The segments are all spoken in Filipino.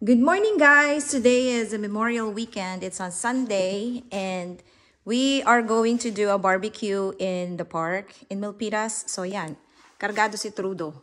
Good morning, guys. Today is a Memorial Weekend. It's on Sunday, and we are going to do a barbecue in the park in Milpitas. So, yan. Kargado si Trudeau.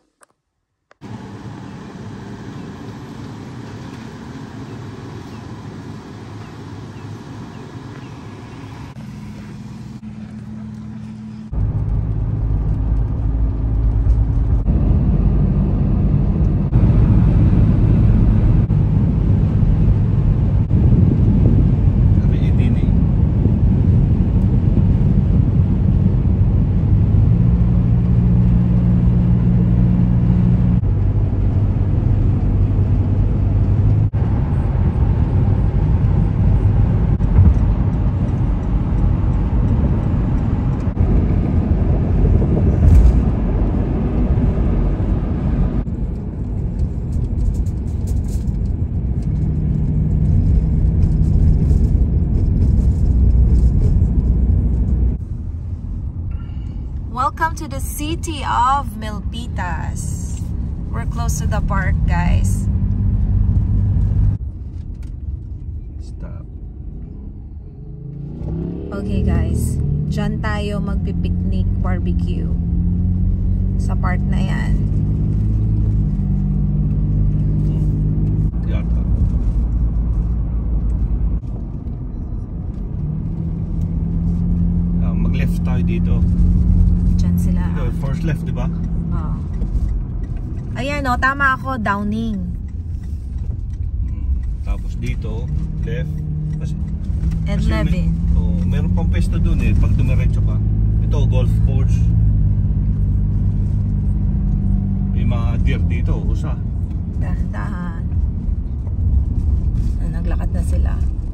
Welcome to the city of Milpitas. We're close to the park, guys. Stop. Okay, guys. Diyan tayo magpipiknik barbecue. Sa park na yan. Yata. Mag-left tayo dito. Diyan sila. First left, di ba? Oh. Ayan, oh, tama ako. Downing. Tapos dito, left. And Levin. Meron pang pesto dun eh, pag dumiretso ka. Ito, golf course. May mga deer dito, usa. Dahan-dahan. Naglakad na sila.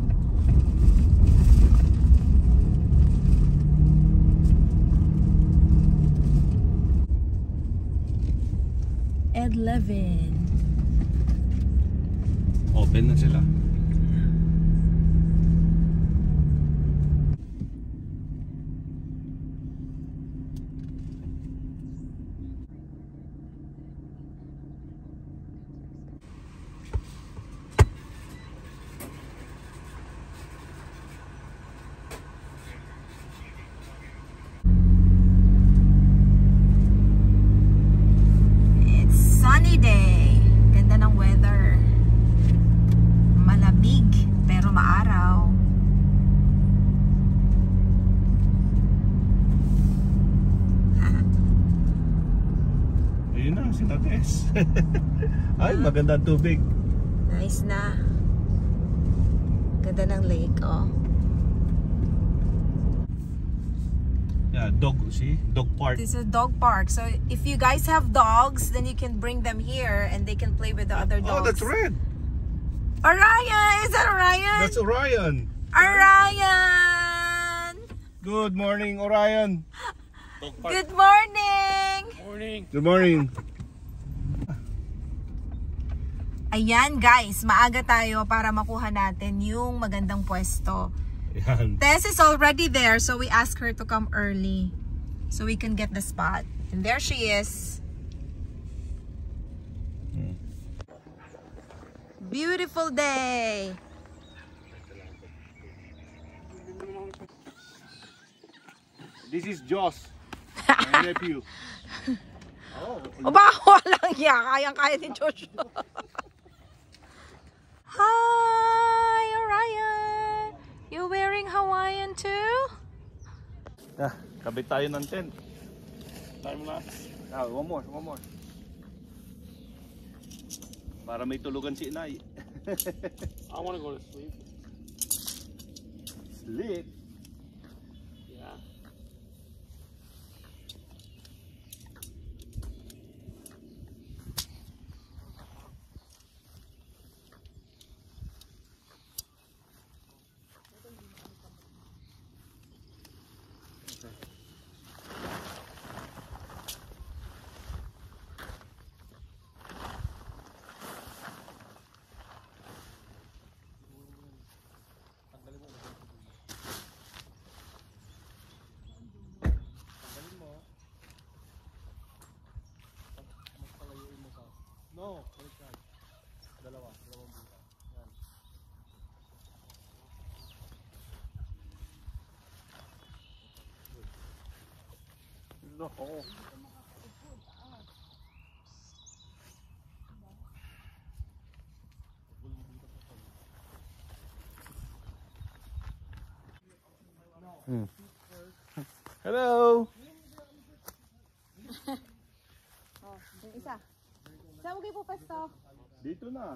Ed Levin. Open na sila. Sunny day. Ganda ng weather. Malamig pero maaraw. Ayun na, sila Tess. Ay, maganda ang tubig. Nice na. Ganda ng lake, oh. Yeah, dog, see? Dog park. This is a dog park. So if you guys have dogs, then you can bring them here and they can play with the other dogs. Oh, that's red. Orion! Is that Orion? That's Orion. Orion! Good morning, Orion. Dog park. Good morning! Morning. Good morning. Ayan, guys. Maaga tayo para makuha natin yung magandang pwesto. Ayan. Tess is already there, so we asked her to come early so we can get the spot. And there she is. Beautiful day. This is Joss, my nephew. Aba, walang iya. Kayang-kaya ni Joshua. Hi, Orion. You wearing Hawaiian too? Kabit tayo ng tent. Time na. One more. Para may tulugan si Inay. I want to go to sleep. Sleep? Yeah. Hello! Yung isa. Saan mo kayo po pesto? Dito na.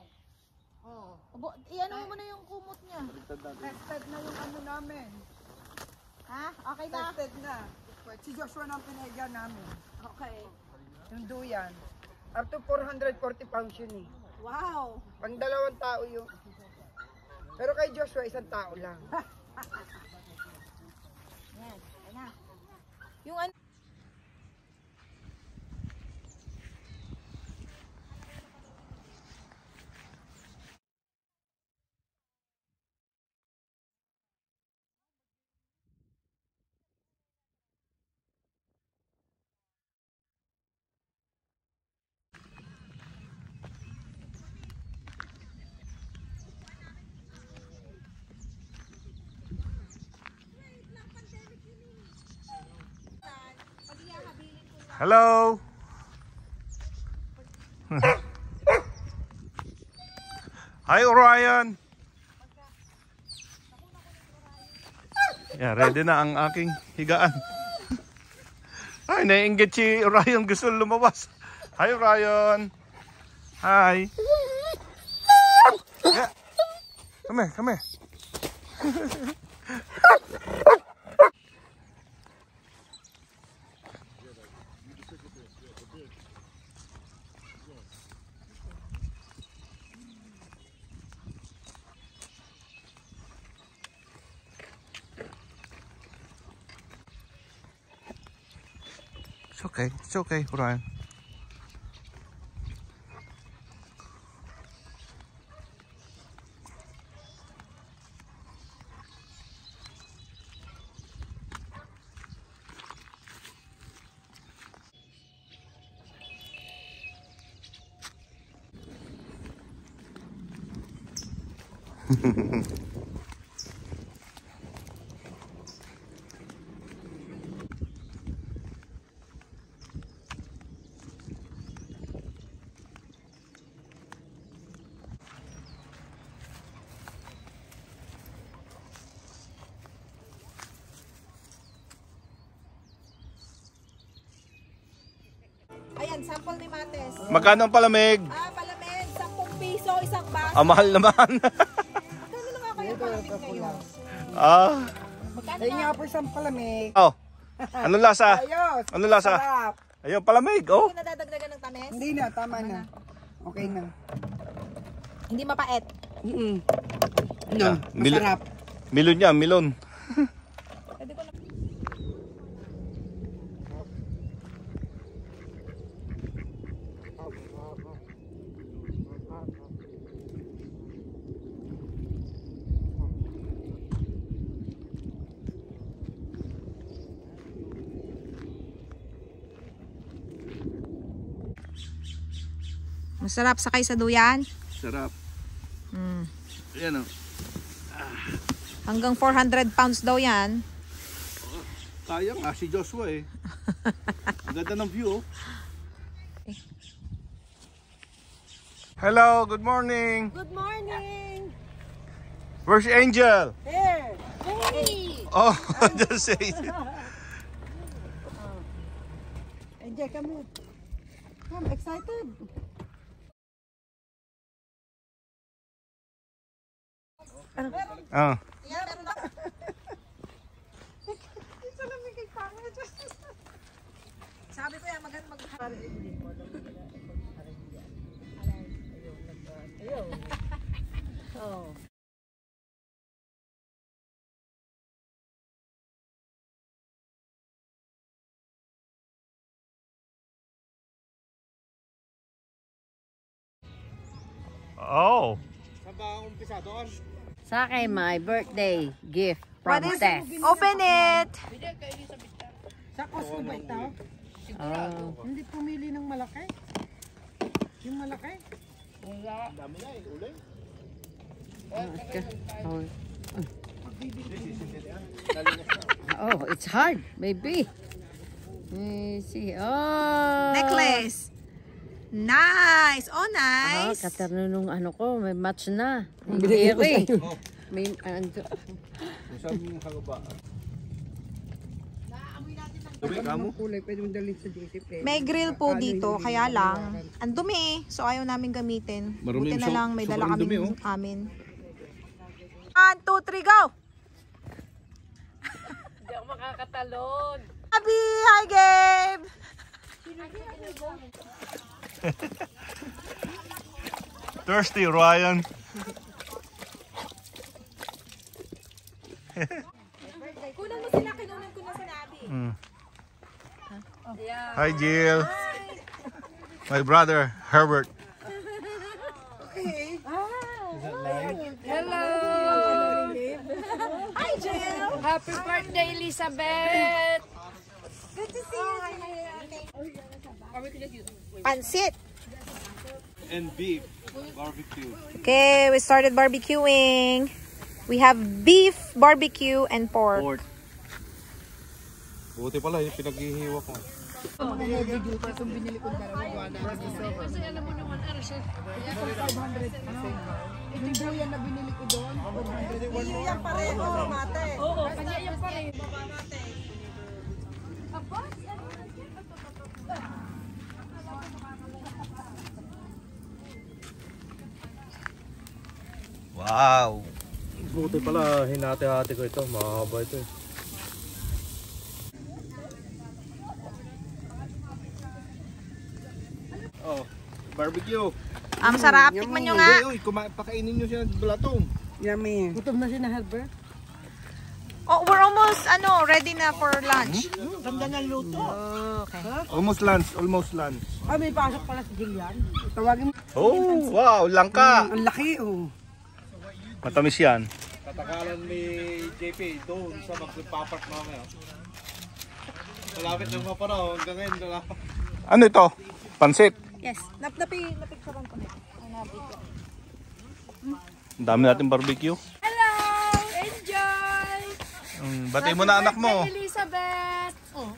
Iano mo na yung kumot niya. Tested na yung ano namin. Ha? Okay na? Tested na. Si Joshua nang pinagyan namin. Okay. Yung duyan. Up to 440 pounds yun eh. Wow! Pang 2 tao yun. Pero kay Joshua, 1 tao lang. Yan. Okay na. Yung ano? Hello! Hi, Orion! Yeah, ready na ang aking higaan. Ay, naiinggit si Orion. Gusto lumabas. Hi, Orion! Hi! Yeah. Come here, come here. It's okay, Orion. Ayan, sample ni Mates. Magkano ang palamig? Palamig, 10 piso, isang baso. Ah, mahal naman. Magkano na nga kaya palamig kayo? Ah. Magkano Ayun na? nga po isang palamig. Oh. Anong lasa? Ayos. Anong lasa? Sarap. Ayun, palamig. Oh. Hindi nadadagdagan ng tamis? Hindi na, tama na. Okay na. Hindi mapait. No, Mil- masarap. Milon niya, milon. Pwede ko na. Masarap sakay sa duyan. Sarap. Ayan oh. Hanggang 400 pounds daw yan. Kaya nga si Joshua eh. Ang ganda ng view oh. Hello, good morning. Good morning! Where's Angel? Here. Hey! Oh, just say. Enjoy, come here. Come, excited. Ah. Sabi ko yan, mag Oh. Sa akin, my birthday gift from Tess. Open it! Sa Costco ba ito? Oh. Hindi pumili ng malaki. Yung malaki. Oh. Oh, it's hard, maybe. See. Oh. Necklace. Nice. Oh, Ah, nice. katerno nung ano ko, may match na. Hindi ko eh. May Sabi mo kagaba. Dumi ka mo? Kulay, pwede mong dalhin sa JC. May grill po dito, kaya lang, ang dumi, so ayaw namin gamitin. Marumi Buti na yung lang, may dala sobrang kami dumi, oh. amin. 1, 2, 3, go! Hindi ako makakatalon. Abby, hi Gabe! Thirsty, Ryan. Kunan mo sila, kinunan ko na sila Abby. Hi, Jill. My brother, Herbert. Hello. Hi Jill! Happy birthday, Elizabeth. Good to see you. Pansit. And beef barbecue. Okay, we started barbecuing. We have beef, barbecue, and pork. Pork. Buti pala, yung pinaghihiwa ko. Yung na binili ko doon, 400. Yan pareho, mate. Oo, kanya yung pa rin. Wow! Buti pala, hinati-hati ko ito. Mahaba ito eh. Oh, barbecue. Masarap. Tikman nyo nga. Uy, pakainin nyo siya ng balatong. Yummy. Gutom na si na Herbert. Oh, we're almost, ready na for lunch. Ganda ng luto. Okay. Almost lunch, almost lunch. Ah, may pasok pala si Jillian. Tawagin mo. Oh, wow, langka. Ang laki, oh. Matamis yan. Katakalan ni JP doon sa magpapark mamaya. Malapit ng maparaw, hanggang ngayon wala. Ano ito? Pansit? Yes. Napicturean ko na. Ang dami natin barbecue. Hello. Enjoy. Bati mo na anak mo. Elizabeth. Oh.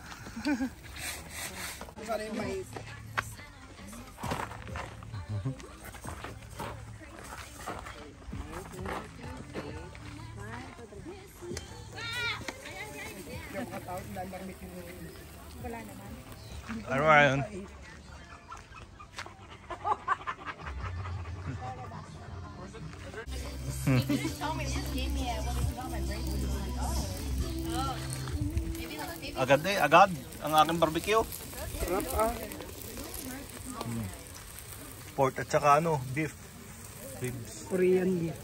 Ano yun? Agad agad ang aking barbecue. Sarap, ah. Pork at saka beef. Ribs. Korean beef.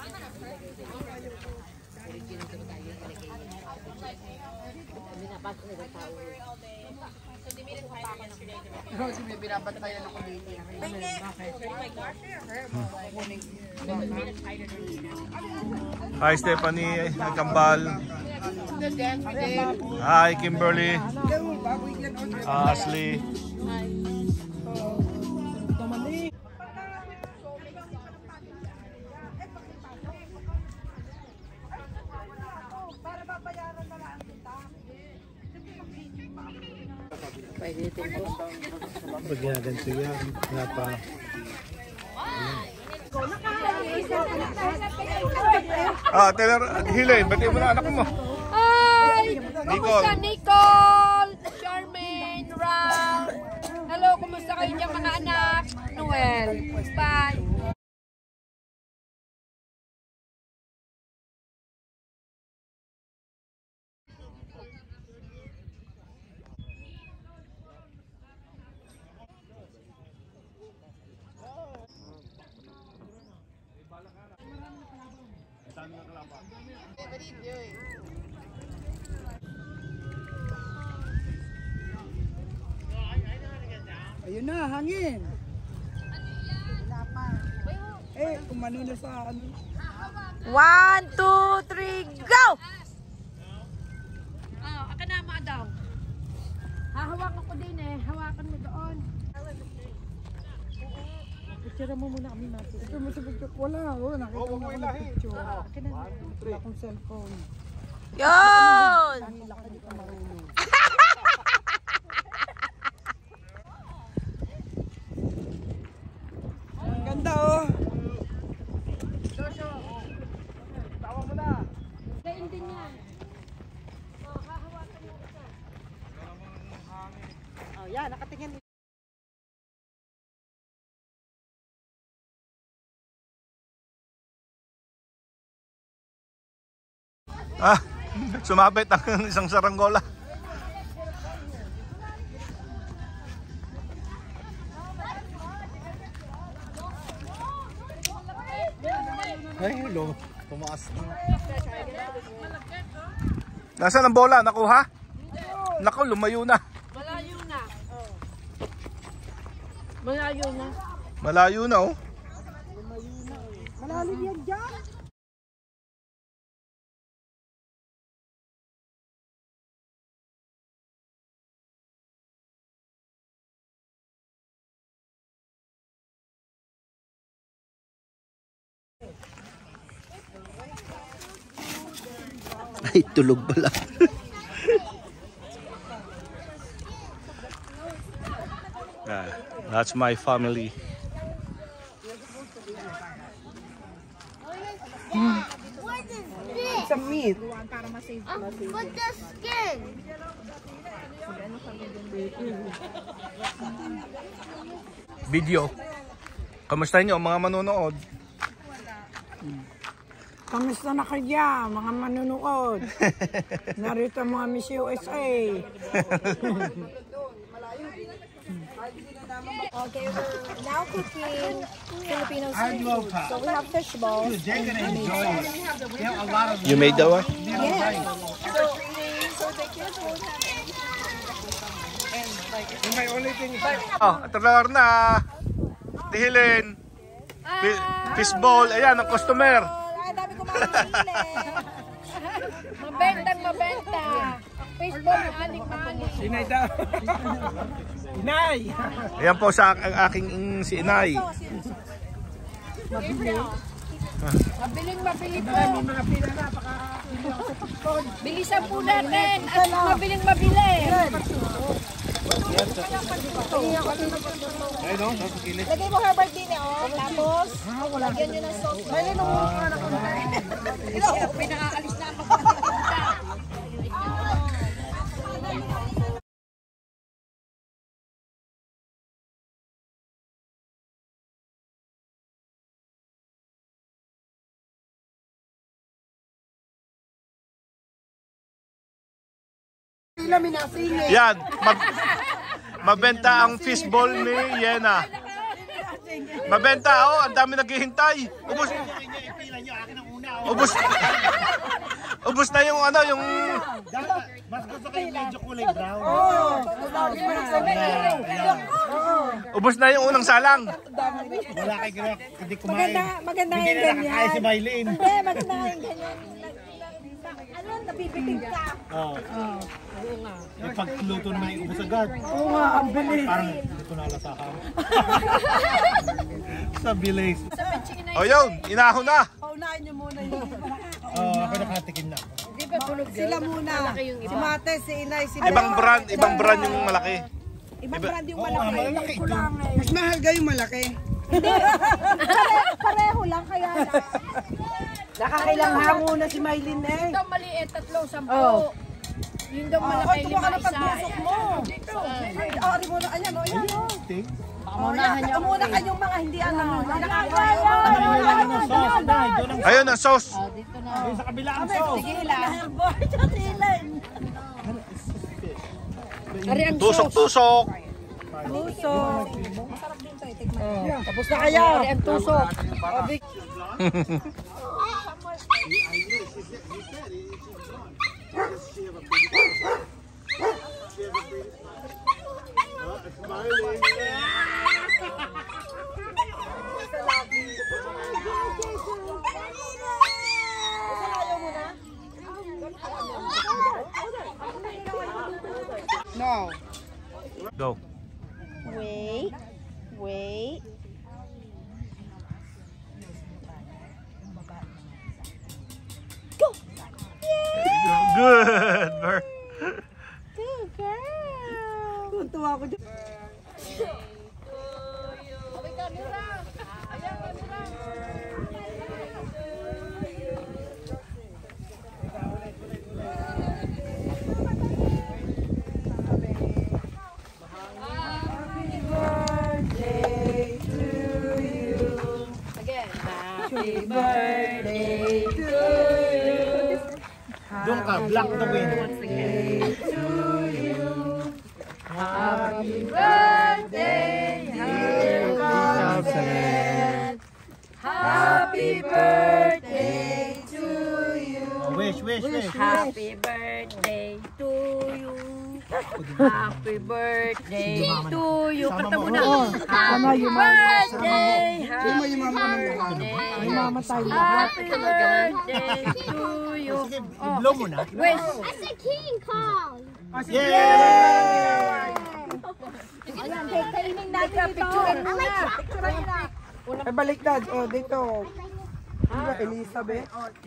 Binabantayan ako dito. Hi Stephanie, hi Kambal. Hi Kimberly. Ashley. Bigyan natin siya. Napa. Taylor, Hilay, bati mo na anak mo. Hi! Nicole. Kumusta Nicole? Charmaine, Ram. Hello, kumusta kayo dyan mga anak? Noel. Bye. Ayun na, hangin. Eh, kumano na sa ano. 1, 2, 3, go! Oh, aka na mga daw. Hahawakan ko din eh. Hawakan mo doon. Picture mo muna kami natin. Ito mo sa picture. Wala, nakita mo ako ng picture. Wala akong cellphone. Yun! Ang laki di ka marunong. Yan, nakatingin. Ah, sumabit ang isang saranggola. Ay, hello. Tumaas na. Nasaan ang bola? Nakuha? Naku, lumayo na. Malayo na. Malayo na. Malayo na, oh. Malalim yan dyan. Ay, tulog pala. That's my family. Sa meat. But the skin. Video. Kamusta niyo mga manonood? Kamusta na kaya, mga manunood? Narito mga Miss USA. Okay, we're now cooking Filipino seafood. So we have fish balls. You made that one? Yes. So the kids won't have anything. Oh, ito na. Dihilin. Fishball. Ayan, ang customer. Ay, dami ko mga sili. Mabenta. Facebook, maaling-maaling. Inay daw. Inay! Ayan po sa ang aking si Inay. Mabiling-mabili po. Bilisan po natin at mabiling-mabili. Lagay mo Herbert din oh. Tapos, lagyan nyo ng sauce. May Pinakaalis na ang magpapapunta. Yan, mabenta ang fishball ni Yena. Mabenta, oh, ang dami naghihintay. Ubus na yung ano, yung Mas gusto ko yung medyo kulay brown. ubus na yung unang salang. Wala kay Greg, hindi kumain. Maganda Hindi yung nila ganyan. nakakain si Mylene. Hindi, maganda yung ganyan. Ano, nabibitig ka. Oo. Yung pagluto naman yung ubus agad. Oo nga, ang bilis. Parang hindi ko nalasakan. Sa bilis. O yun, inahon na. Paunahin nyo muna yung Oo, ako nakatikim na. sila muna. Si Mate, si Inay, si Ibang brand yung malaki. Ibang brand yung Oo, malaki ito. Mas mahal ga yung malaki. Pareho lang, kaya lang. Nakakailang hango na si Mylene eh. Yung daw maliit, 3, 10. Oh. Yung daw malaki, Tuwa ka na 5, pagbusok mo. Ari mo na, ayan o, ayan o. Muna kayong mga hindi alam mo. Ayun ang sauce. Yung sa kabila ang sauce. Tusok-tusok. Tapos na kaya. ang tusok. No. Go. Wait. Good. Good girl. Tuwa ko dyan. Block the wind. Happy birthday, dear Gossamet. Happy birthday to you. Wish. Happy birthday to you. Happy birthday to you. Kanta mo na. Happy birthday. Happy birthday. Happy birthday to you. I-blow mo na. Wish. I said King Kong. Yay! Ayan, kainin natin ito. Picturean muna. Picturean nyo na. Ay, baliktad. O, dito. Diba, Elizabeth?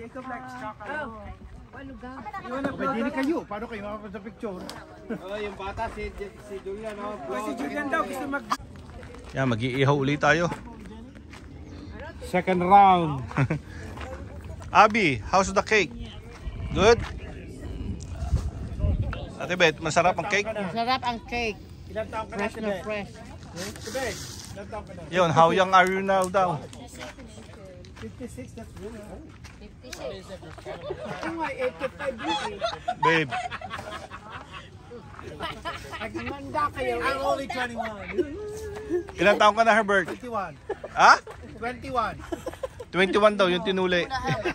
Pwede ni kayo. Paano kayo makapunta sa picture? Yung bata, si Julian, no? Si Julian daw gusto mag... Yan, mag-iihaw ulit tayo. Second round. Abby, how's the cake? Good? Ate Beth, masarap ang cake? Sarap ang cake. Ilang taong ka na Fresh na fresh. Ilang taong ka na? Yun, how young are you now daw? 56, that's really old. Babe, I'm only 21. ilang taong ka na, Herbert? 21. Ha? 21. 21 daw, yung tinuli.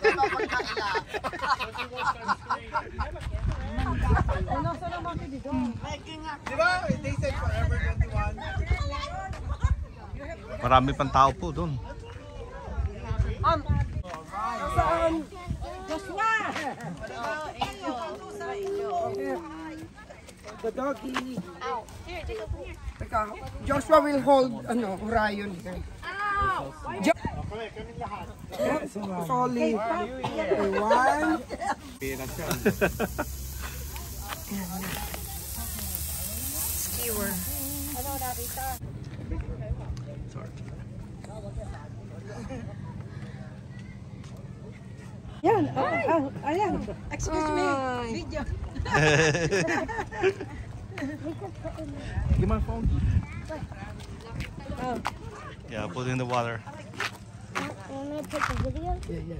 Di ba? They said forever 21. Marami pang tao po doon. Saan? Joshua! The doggy. Teka, Joshua will hold, Orion here. Solid. One. Skewer. Yan. Ayan. Excuse me. Video. Give my phone. Yeah, put it in the water. Want me to take a video?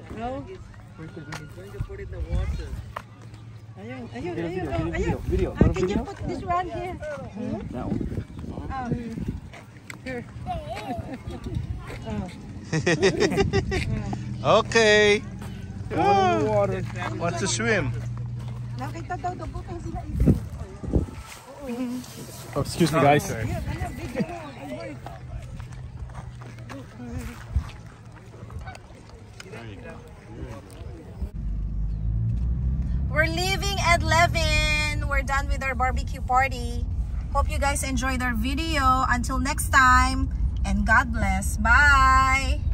Ayun. Video. Can you put this one here? Okay. Wants to swim. Nakita daw butang sila Oh, excuse me, guys. We're leaving at 11. We're done with our barbecue party. Hope you guys enjoyed our video. Until next time, and God bless. Bye!